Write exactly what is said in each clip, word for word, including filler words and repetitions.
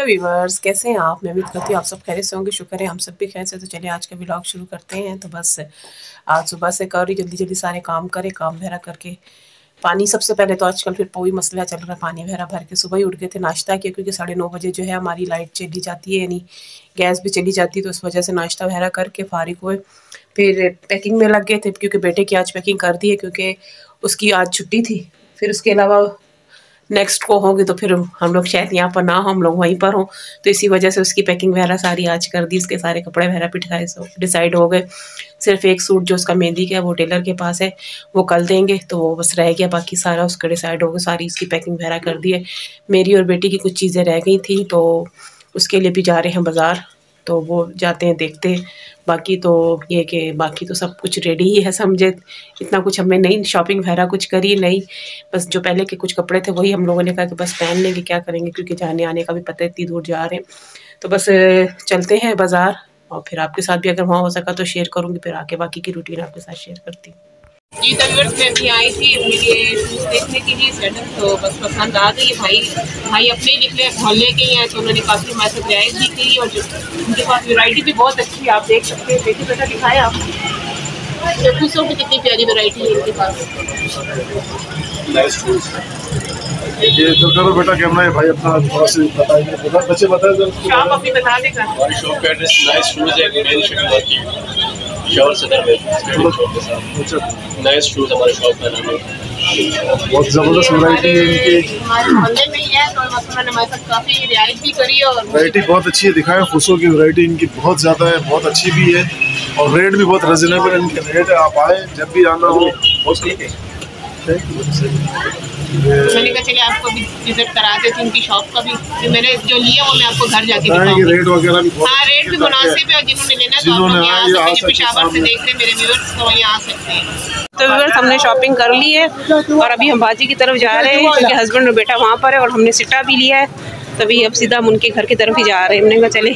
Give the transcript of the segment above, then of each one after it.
Hello viewers, कैसे हैं आप? मैं उम्मीद करती हूँ आप सब खैरियत से होंगे। शुक्र है हम सब भी खैरियत से। तो चलिए आज का व्लॉग शुरू करते हैं। तो बस आज सुबह से कर रही जल्दी जल्दी सारे काम करें, काम वगैरह करके पानी सबसे पहले तो आजकल फिर कोई मसला चल रहा है, पानी वगैरह भर के सुबह ही उठ गए थे, नाश्ता किया क्योंकि साढ़े नौ बजे जो है हमारी लाइट चली जाती है, यानी गैस भी चली जाती है। तो उस वजह से नाश्ता वगैरह करके फारिग हुए, फिर पैकिंग में लग गए थे क्योंकि बेटे की आज पैकिंग कर दी है क्योंकि उसकी आज छुट्टी थी। फिर उसके अलावा नेक्स्ट को होगी तो फिर हम लोग शायद यहाँ पर ना हो, हम लोग वहीं पर हों, तो इसी वजह से उसकी पैकिंग वगैरह सारी आज कर दी। उसके सारे कपड़े वगैरह पिटाए सो डिसाइड हो गए। सिर्फ एक सूट जो उसका मेहंदी का है वो टेलर के पास है, वो कल देंगे, तो वो बस रह गया, बाकी सारा उसका डिसाइड हो गया। सारी उसकी पैकिंग वगैरह कर दी है। मेरी और बेटी की कुछ चीज़ें रह गई थी तो उसके लिए भी जा रहे हैं बाज़ार, तो वो जाते हैं देखते हैं। बाकी तो ये कि बाकी तो सब कुछ रेडी ही है, समझे। इतना कुछ हमने नहीं शॉपिंग वगैरह कुछ करी नहीं, बस जो पहले के कुछ कपड़े थे वही हम लोगों ने कहा कि बस पहन लेंगे, क्या करेंगे क्योंकि जाने आने का भी पता है, इतनी दूर जा रहे हैं। तो बस चलते हैं बाज़ार और फिर आपके साथ भी अगर वहाँ हो सका तो शेयर करूँगी, फिर आके बाकी की रूटीन आपके साथ शेयर करती हूँ। जी तवीवर्स मैं भी आई थी अपने लिए शूज़ देखने के लिए सेटअप, तो बस पसंद आ गई। भाई भाई अपने ही निकले, मोहल्ले के ही हैं, तो उन्होंने काफ़ी हमारे साथ रियायत भी की और जो उनके पास वैरायटी भी बहुत अच्छी है, आप देख सकते हैं। देखिए बेटा दिखाए आप, शूज़ों की कितनी प्यारी वैरायटी है इनके पास। ये तो करो बेटा कैमरा है भाई अपना, थोड़ा सा बताइए, बच्चे बताए शॉप अपनी बता देगा। हमारी शॉप का एड्रेस नाइस शूज़ है, मेन शक्ल की शहर सदर में शॉप के साथ नाइस शूज़ हमारे शॉप का नाम है। बहुत ज़बरदस्त वैरायटी है इनकी, हमारे मोहल्ले में ही है, तो उन्होंने हमारे साथ काफ़ी रियायत भी करी और वैरायटी बहुत अच्छी है। दिखाएं खुशों की वैरायटी इनकी बहुत ज़्यादा है, बहुत अच्छी भी है और रेट भी बहुत रिजनेबल है इनके रेट है। आप आए जब भी आना हो। मैंने कहा चलिए आपको भी विजिट करा देती उनकी शॉप का भी, जो मैंने जो लिया वो मैं आपको घर जाके दिखाऊंगी। रेट वगैरह भी हाँ रेट भी मुनासिब है और जिन्होंने लेना तो आप लोग यहाँ से पेशावर से देख रहे हैं मेरे व्यूअर्स, तो वहीं आ सकते हैं। तो व्यूअर्स हमने शॉपिंग कर ली है और अभी हम बाजी की तरफ जा रहे हैं क्योंकि हस्बैंड और बेटा वहाँ पर है और हमने सिटा भी लिया है, तभी अब सीधा हम उनके घर की तरफ ही जा रहे हैं। हमने कहा चले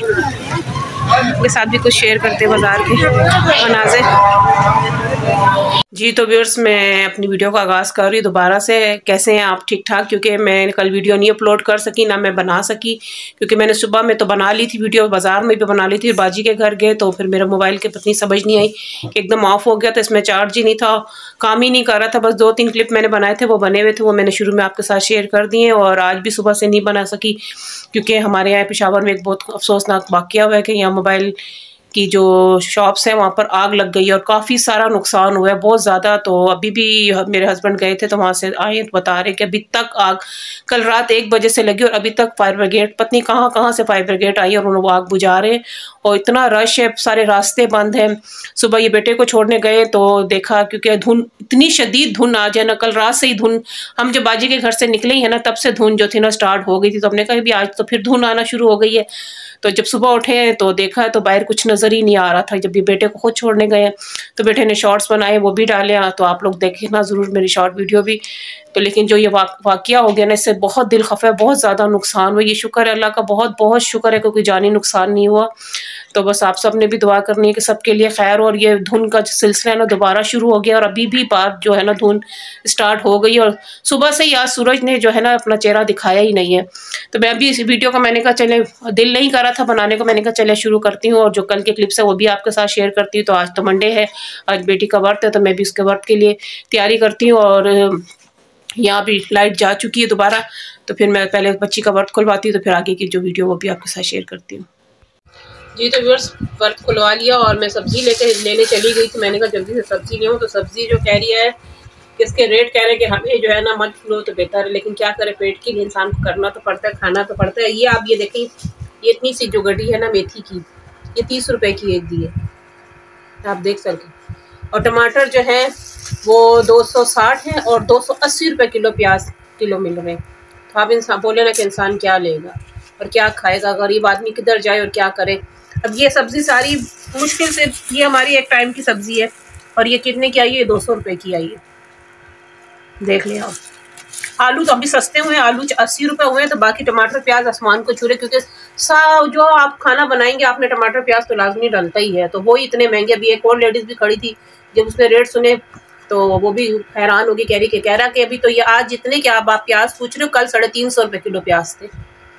उनके साथ भी कुछ शेयर करते हैं बाज़ार के मनाज़िर। जी तो व्यूअर्स मैं अपनी वीडियो का आगाज़ कर रही हूँ दोबारा से। कैसे हैं आप? ठीक ठाक? क्योंकि मैं कल वीडियो नहीं अपलोड कर सकी, ना मैं बना सकी, क्योंकि मैंने सुबह में तो बना ली थी वीडियो, बाज़ार में भी बना ली थी, बाजी के घर गए तो फिर मेरा मोबाइल के पत्नी समझ नहीं आई कि एकदम ऑफ हो गया, तो इसमें चार्ज ही नहीं था, काम ही नहीं कर रहा था। बस दो तीन क्लिप मैंने बनाए थे वो बने हुए थे, वो मैंने शुरू में आपके साथ शेयर कर दिए और आज भी सुबह से नहीं बना सकी क्योंकि हमारे यहाँ पेशावर में एक बहुत अफसोसनाक वाक़या हुआ है कि यहाँ मोबाइल की जो शॉप्स हैं वहाँ पर आग लग गई और काफ़ी सारा नुकसान हुआ है, बहुत ज़्यादा। तो अभी भी मेरे हस्बैंड गए थे तो वहाँ से आए तो बता रहे कि अभी तक आग कल रात एक बजे से लगी और अभी तक फायर ब्रिगेड पत्नी कहाँ कहाँ से फायर ब्रिगेड आई और उन्होंने वो आग बुझा रहे और इतना रश है, सारे रास्ते बंद हैं। सुबह ये बेटे को छोड़ने गए तो देखा क्योंकि धुन इतनी शदीद धुन आ जाए ना, कल रात से ही धुन, हम जब बाजी के घर से निकले ही है ना तब से धुन जो थी ना स्टार्ट हो गई थी, तो हमने कहा भी आज तो फिर धुन आना शुरू हो गई है। तो जब सुबह उठे तो देखा तो बाहर कुछ नज़र ही नहीं आ रहा था। जब ये बेटे को खुद छोड़ने गए तो बेटे ने शॉर्ट्स बनाए, वो भी डाले, तो आप लोग देखना ज़रूर मेरी शॉर्ट वीडियो भी। तो लेकिन जो ये वाक, वाक़या हो गया ना, इससे बहुत दिल खफा है, बहुत ज़्यादा नुकसान हुआ। ये शुक्र है अल्लाह का, बहुत बहुत शुक्र है क्योंकि जानी नुकसान नहीं हुआ। तो बस आप सब ने भी दुआ करनी है कि सबके लिए खैर। और ये धुन का सिलसिला है ना दोबारा शुरू हो गया और अभी भी बात जो है ना धुन स्टार्ट हो गई और सुबह से ही आज सूरज ने जो है ना अपना चेहरा दिखाया ही नहीं है। तो मैं अभी इस वीडियो का मैंने कहा चले, दिल नहीं कर रहा था बनाने को, मैंने कहा चले शुरू करती हूँ और जो कल के क्लिप्स है वो भी आपके साथ शेयर करती हूँ। तो आज तो मंडे है, आज बेटी का व्रत है, तो मैं भी उसके व्रत के लिए तैयारी करती हूँ और यहाँ भी लाइट जा चुकी है दोबारा, तो फिर मैं पहले बच्ची का व्रत खुलवाती हूँ, तो फिर आगे की जो वीडियो वो भी आपके साथ शेयर करती हूँ। जी तो व्यूअर्स व्रत खुलवा लिया और मैं सब्ज़ी लेके लेने चली गई थी। मैंने कहा जल्दी से सब्ज़ी ले आऊँ, तो सब्ज़ी जो कह रही है कि इसके रेट कह रहे हैं कि हमें जो है ना मत लो तो बेहतर है, लेकिन क्या करे, पेट के लिए इंसान को करना तो पड़ता है, खाना तो पड़ता है। ये आप ये देखें, ये इतनी सी जो गड्डी है ना मेथी की, ये तीस रुपए की एक दी है, आप देख सकते। और टमाटर जो है वो दो सौ साठ है और दो सौ अस्सी रुपये किलो प्याज किलो मिल रहे हैं। तो आप इंसान बोले ना कि इंसान क्या लेगा और क्या खाएगा, गरीब आदमी किधर जाए और क्या करे। अब ये सब्ज़ी सारी मुश्किल से, ये हमारी एक टाइम की सब्ज़ी है और ये कितने की आई है? दो सौ रुपये की आई है, देख लें आप। आलू तो अभी सस्ते हुए हैं, आलू अस्सी रुपये हुए हैं, तो बाकी टमाटर प्याज आसमान को छू रहे, क्योंकि सा जो आप खाना बनाएंगे आपने टमाटर प्याज तो लाजमी डलता ही है, तो वो इतने महंगे। अभी एक और लेडीज़ भी खड़ी थी, जब उसने रेट सुने तो वो भी हैरान होगी, कह रही कि कह रहा कि अभी तो ये आज जितने के आप, आप प्याज पूछ रहे हो, कल साढ़े तीन सौ रुपये किलो प्याज थे।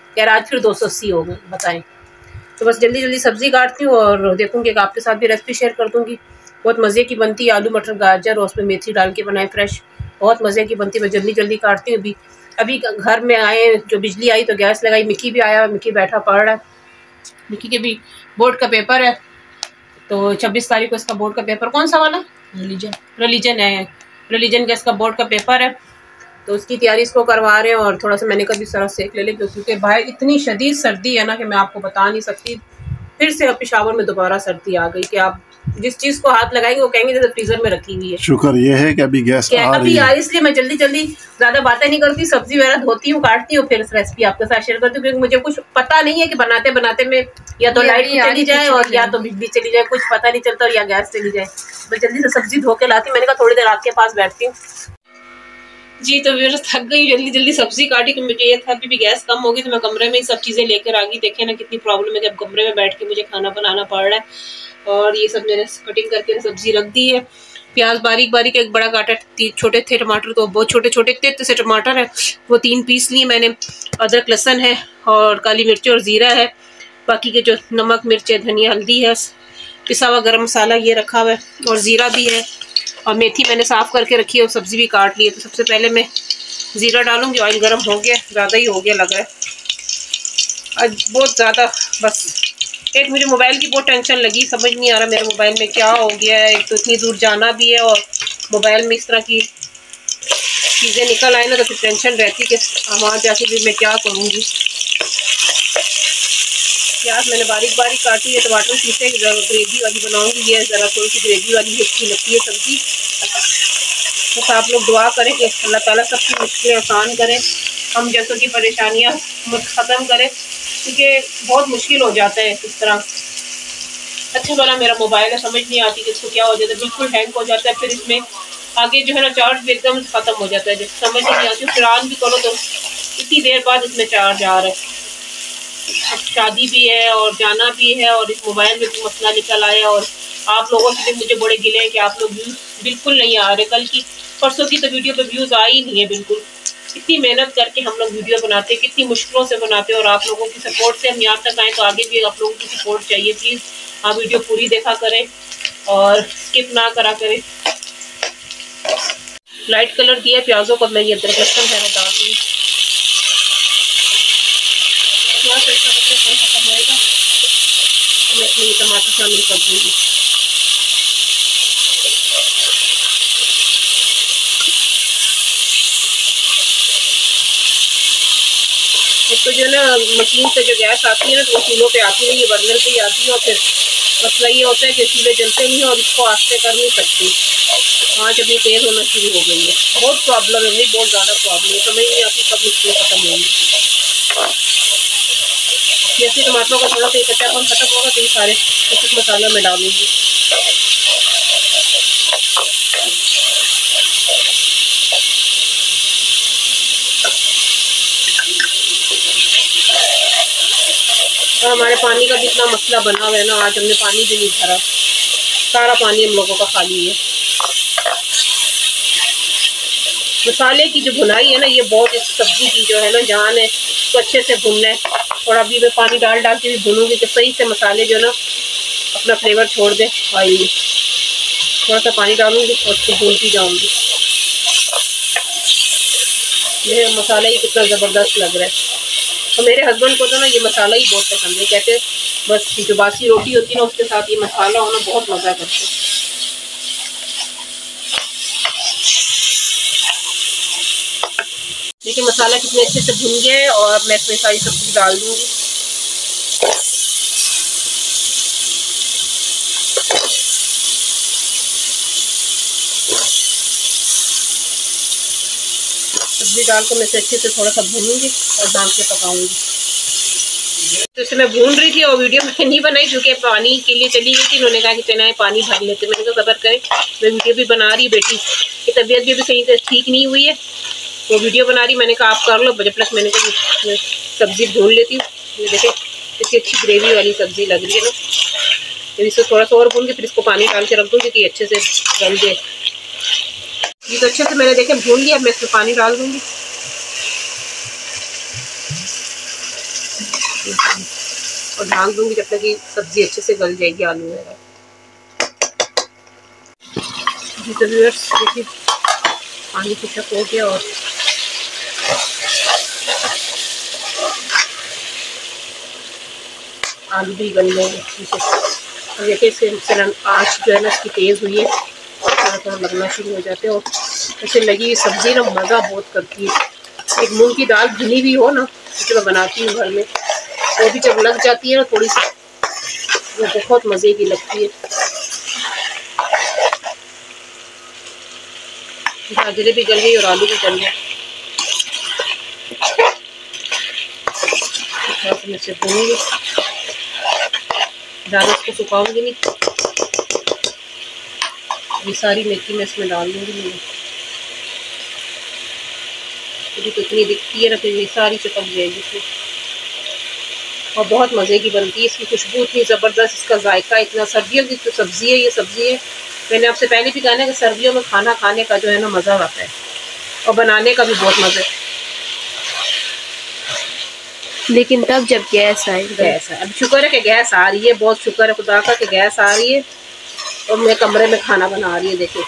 यार आज फिर दो सौ अस्सी हो गए, बताएं। तो बस जल्दी जल्दी सब्ज़ी काटती हूँ और देखूँगी कि आपके साथ भी रेसिपी शेयर कर दूँगी। बहुत मज़े की बनती है, आलू मटर गाजर और उसमें मेथी डाल के बनाए फ्रेश, बहुत मज़े की बनती है। मैं जल्दी जल्दी काटती हूँ। अभी अभी घर में आए, जो बिजली आई तो गैस लगाई, मिक्की भी आया, मिक्की बैठा पढ़ रहा है। मिक्की के भी बोर्ड का पेपर है, तो छब्बीस तारीख को इसका बोर्ड का पेपर, कौन सा वाला, रिलीजन रिलीजन है, रिलीजन का इसका बोर्ड का पेपर है, तो उसकी तैयारी इसको करवा रहे हैं। और थोड़ा सा मैंने कभी सारा सेक ले लें क्योंकि भाई इतनी शदीद सर्दी है ना कि मैं आपको बता नहीं सकती। फिर से पेशावर में दोबारा सर्दी आ गई कि आप जिस चीज को हाथ लगाएंगे वो कहेंगे जैसे फ्रीजर में रखी हुई है। शुक्र ये है कि अभी गैस आ अभी रही है, इसलिए मैं जल्दी जल्दी ज्यादा बातें नहीं करती, सब्जी वगैरह धोती हूँ, काटती हूँ, फिर रेसिपी आपके साथ शेयर करती हूँ क्योंकि मुझे कुछ पता नहीं है कि बनाते बनाते में या तो लाइट चली जाए और या तो बिजली चली जाए, कुछ पता नहीं चलता, और या गैस चली जाए। मैं जल्दी से सब्जी धो के लाती, मैंने कहा थोड़ी देर आपके पास बैठती हूँ। जी तो फिर थक गई, जल्दी जल्दी सब्जी काटी कि मुझे ये था कि भी गैस कम होगी तो मैं कमरे में ही सब चीज़ें लेकर आ गई। देखे ना कितनी प्रॉब्लम है कि अब कमरे में बैठ के मुझे खाना बनाना पड़ रहा है। और ये सब मैंने कटिंग करके सब्जी रख दी है। प्याज बारीक बारीक, एक बड़ा काटा, छोटे थे टमाटर तो बहुत छोटे छोटे इतने से टमाटर है वो तीन पीस लिए मैंने। अदरक लहसुन है और काली मिर्च और ज़ीरा है, बाकी के जो नमक मिर्च है धनिया हल्दी है, पिसा हुआ गरम मसाला ये रखा हुआ है और ज़ीरा भी है, और मेथी मैंने साफ़ करके रखी है और सब्ज़ी भी काट ली है। तो सबसे पहले मैं ज़ीरा डालूंगी। ऑयल गर्म हो गया, ज़्यादा ही हो गया लग रहा है आज बहुत ज़्यादा। बस एक मुझे मोबाइल की बहुत टेंशन लगी, समझ नहीं आ रहा मेरे मोबाइल में क्या हो गया है। एक तो इतनी दूर जाना भी है और मोबाइल में इस तरह की चीज़ें निकल आए ना तो फिर टेंशन रहती कि वहाँ जाके भी मैं क्या करूँगी। प्याज मैंने बारीक बारीक काटी है, टमाटर पीसे ग्रेवी वाली बनाऊंगी। ये ज़रा थोड़ी सी ग्रेवी वाली अच्छी लगती है सब्ज़ी। तो आप लोग दुआ करें कि अल्लाह ताला सबकी मुश्किलें आसान करें, हम जैसों की परेशानियां ख़त्म करें, क्योंकि बहुत मुश्किल हो जाता है इस तरह। अच्छा वाला मेरा मोबाइल है, समझ नहीं आती कि इसको क्या हो जाता है, बिल्कुल हैंग हो जाता है। फिर इसमें आगे जो है ना चार्ज भी एकदम ख़त्म हो जाता है, जैसे समझ नहीं आती। फिर ऑन भी करो तो इतनी देर बाद इसमें चार्ज आ रहा है। अब शादी भी है और जाना भी है और इस मोबाइल में भी मसला निकल आया। और आप लोगों से भी मुझे बड़े गिले हैं कि आप लोग व्यूज़ बिल्कुल नहीं आ रहे। कल की परसों की तो वीडियो पे व्यूज़ आ ही नहीं है बिल्कुल। कितनी मेहनत करके हम लोग वीडियो बनाते हैं, कितनी मुश्किलों से बनाते हैं, और आप लोगों की सपोर्ट से हम यहाँ तक आए। तो आगे भी आप लोगों की सपोर्ट चाहिए, प्लीज़ आप वीडियो पूरी देखा करें और स्किप ना करा करें। लाइट कलर दिया प्याज़ों को, मैं ये अदरक लहसुन है डाल दूँगी। खत्म होएगा तो मैं इसमें टमाटर शामिल कर दूँगी। एक तो जो है ना मशीन से जो गैस आती है ना तो वो चूल्हों पे आती नहीं है, बर्नर पे ही आती है। और फिर मसला ये होता है कि चूल्हे जलते नहीं और इसको आस्ते कर नहीं सकती। आँच अभी तेज़ होना शुरू हो गई है, बहुत प्रॉब्लम है, नहीं बहुत ज़्यादा प्रॉब्लम है, समझ नहीं आती कब मुश्किल ख़त्म होंगी। जैसे टमाटरों का थोड़ा सा कच्चापन खत्म होगा तो ये सारे कुछ मसाला में डालूंगी। और हमारे पानी का भी इतना मसला बना हुआ है ना, आज हमने पानी भी नहीं भरा, सारा पानी हम लोगों का खाली है। मसाले की जो भुनाई है ना ये बहुत इस सब्जी की जो है ना जान है, तो अच्छे से भुनना है। और अभी मैं पानी डाल डाल के भी भूनूंगी कि सही से मसाले जो ना अपना फ्लेवर छोड़ दे ऑयल में। थोड़ा सा पानी डालूंगी और उसको भूनती जाऊंगी। ये मसाला ही कितना ज़बरदस्त लग रहा है। तो मेरे हस्बैंड को तो ना ये मसाला ही बहुत पसंद है, कहते बस जो बासी रोटी होती है ना उसके साथ ये मसाला होना बहुत मज़ा करते हैं। देखिए मसाला कितने अच्छे से भुन गया है और मैं इसमें सारी सब्जी डाल दूंगी। सब्जी डालकर मैं इसे अच्छे से थोड़ा सा भूनूंगी और ढक के पकाऊंगी। तो इसे मैं भून रही थी और वीडियो मैंने नहीं बनाई क्योंकि पानी के लिए चली गई थी। उन्होंने कहा कि चना पानी भर लेते, मैंने कहा सब्र करें, मैं वीडियो भी बना रही, बेटी की तबीयत भी अभी सही से ठीक नहीं हुई है वो वीडियो बना रही। मैंने कहा आप कर लो, बजट प्लस मैंने कहा सब्जी भून लेती हूँ। ये देखे इतनी अच्छी ग्रेवी वाली सब्जी लग रही है ना, तो इसको थोड़ा सा और भून के फिर इसको पानी डाल के रख दूँगी कि अच्छे से गल जाए। ये तो अच्छे से मैंने देखे भून लिया, मैं इसमें पानी डाल दूँगी। और ढाक दूंगी जब तक कि सब्जी अच्छे से गल जाएगी आलू वगैरह। जी तो व्यूअर्स देखिए पानी खुशक हो गया और आलू भी गल गए अच्छे से। और देखिए इससे आँच जो है ना इसकी तेज़ हुई है, थोड़ा थोड़ा लगना शुरू हो जाते हैं। और ऐसे लगी सब्ज़ी ना मज़ा बहुत करती है। एक मूंग की दाल भुनी भी हो ना जो मैं बनाती हूँ घर में, वो भी जब लग जाती है ना थोड़ी सी, वो बहुत मज़े की लगती है। गाजरें भी गल गई और आलू भी गल गया। थोड़ा सा मैं इसे भूनूंगी, ज़्यादा इसको सुखाऊंगी नहीं। ये सारी मेथी मैं इसमें डाल दूँगी। मुझे तो इतनी दिखती है ना फिर ये सारी चिपक जाएगी इसमें। और बहुत मज़े की बनती है, इसकी खुशबू इतनी ज़बरदस्त, इसका जायका इतना। सर्दियों की तो सब्ज़ी है ये सब्ज़ी है, मैंने आपसे पहले भी कहा ना कि सर्दियों में खाना खाने का जो है ना मज़ा आता है और बनाने का भी बहुत मज़ा है। लेकिन तब जब गैस आए गैस है, अब शुक्र है कि गैस आ रही है, बहुत शुक्र है खुदा का कि गैस आ रही है और मैं कमरे में खाना बना रही है। देखिए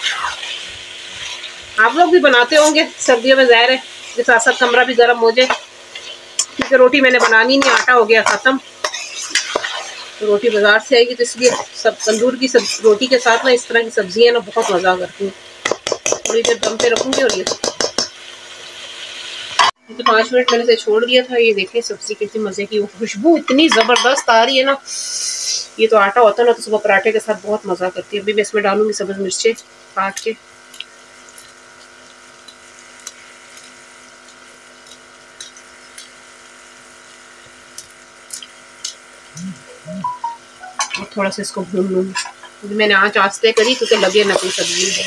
आप लोग भी बनाते होंगे सर्दियों में, ज़ाहिर है कि साथ साथ कमरा भी गर्म हो जाए, क्योंकि रोटी मैंने बनानी नहीं, आटा हो गया ख़त्म। तो रोटी बाज़ार से आएगी तो इसलिए सब तंदूर की सब रोटी के साथ ना इस तरह की सब्जियाँ ना बहुत मज़ा करती हैं। थोड़ी देर दम पे रखूँगी और ये तो पाँच मिनट मैंने से छोड़ दिया था। ये देखिए सब्ज़ी कितनी मज़े की, वो खुशबू इतनी ज़बरदस्त आ रही है ना। ये तो आटा होता है ना तो सुबह पराठे के साथ बहुत मज़ा करती है। अभी मैं इसमें डालूँगी सब्ज़ मिर्चें काट के। और थोड़ा सा इसको भून लूँगी। मैंने आँच आस्ते करी क्योंकि लगे ना कोई सब्जी है।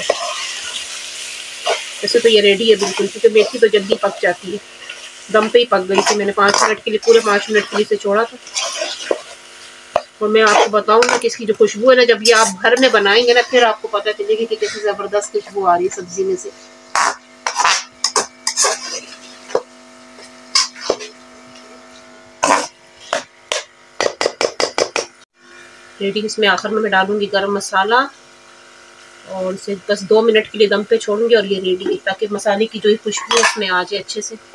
वैसे तो ये रेडी है बिल्कुल, क्योंकि मेथी तो जल्दी पक जाती है। दम पे ही पक गई थी, मैंने पाँच मिनट के लिए पूरे पाँच मिनट के लिए इसे छोड़ा था। और मैं आपको बताऊँ ना कि इसकी जो खुशबू है ना, जब ये आप घर में बनाएंगे ना फिर आपको पता चलेगी कि कैसी ज़बरदस्त खुशबू आ रही है सब्जी में से। रेडी। इसमें आखिर में मैं डालूंगी गरम मसाला और इसे बस दो मिनट के लिए दम पे छोड़ूंगी और ये रेडी है, ताकि मसाले की जो खुशबू उसमें आ जाए अच्छे से।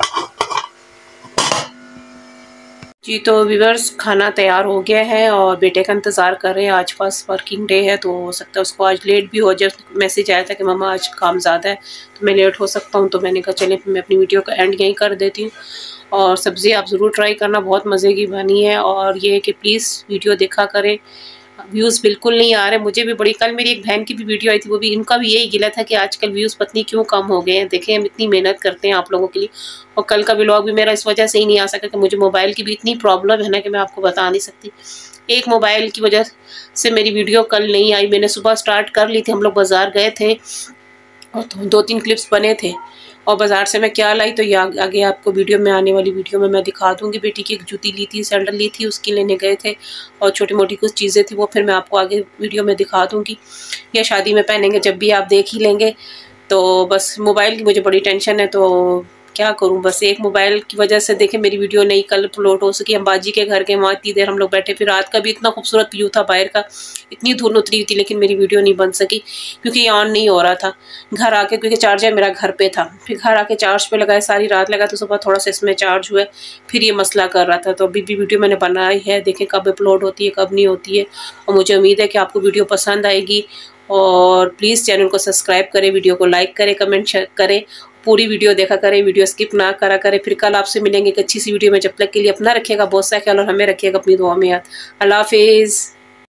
जी तो व्यूअर्स खाना तैयार हो गया है और बेटे का इंतज़ार कर रहे हैं। आज फर्स्ट वर्किंग डे है तो हो सकता है उसको आज लेट भी हो जाए। मैसेज आया था कि मम्मा आज काम ज़्यादा है तो मैं लेट हो सकता हूँ। तो मैंने कहा चले मैं अपनी वीडियो का एंड यहीं कर देती हूँ। और सब्ज़ी आप ज़रूर ट्राई करना, बहुत मज़े की बनी है। और ये है कि प्लीज़ वीडियो देखा करें, व्यूज़ बिल्कुल नहीं आ रहे। मुझे भी बड़ी, कल मेरी एक बहन की भी वीडियो आई थी, वो भी इनका भी यही गिला था कि आजकल व्यूज़ पत्नी क्यों कम हो गए हैं। देखें हम इतनी मेहनत करते हैं आप लोगों के लिए। और कल का व्लॉग भी मेरा इस वजह से ही नहीं आ सका कि मुझे मोबाइल की भी इतनी प्रॉब्लम है ना कि मैं आपको बता नहीं सकती। एक मोबाइल की वजह से मेरी वीडियो कल नहीं आई। मैंने सुबह स्टार्ट कर ली थी, हम लोग बाज़ार गए थे और दो तीन क्लिप्स बने थे और बाज़ार से मैं क्या लाई तो ये आगे आपको वीडियो में आने वाली वीडियो में मैं दिखा दूंगी। बेटी की एक जूती ली थी, सैंडल ली थी, उसकी लेने गए थे और छोटी मोटी कुछ चीज़ें थी वो फिर मैं आपको आगे वीडियो में दिखा दूंगी। या शादी में पहनेंगे जब भी आप देख ही लेंगे। तो बस मोबाइल की मुझे बड़ी टेंशन है तो क्या करूं, बस एक मोबाइल की वजह से देखें मेरी वीडियो नहीं कल अपलोड हो सकी। हम बाजी के घर के वहाँ इतनी देर हम लोग बैठे, फिर रात का भी इतना खूबसूरत व्यू था बाहर का, इतनी धुंध उतरी थी लेकिन मेरी वीडियो नहीं बन सकी क्योंकि ये ऑन नहीं हो रहा था। घर आके क्योंकि चार्जर मेरा घर पे था, फिर घर आके चार्ज पे लगाए, सारी रात लगा तो सुबह थोड़ा सा इसमें चार्ज हुआ, फिर ये मसला कर रहा था। तो अभी भी वीडियो मैंने बनाई है, देखें कब अपलोड होती है कब नहीं होती है। और मुझे उम्मीद है कि आपको वीडियो पसंद आएगी। और प्लीज़ चैनल को सब्सक्राइब करें, वीडियो को लाइक करें, कमेंट करें, पूरी वीडियो देखा करें, वीडियो स्किप ना करा करें। फिर कल आपसे मिलेंगे एक अच्छी सी वीडियो में। जब तक के लिए अपना रखिएगा बहुत सा ख्याल और हमें रखिएगा अपनी दुआ में याद। अल्लाह हाफिज़।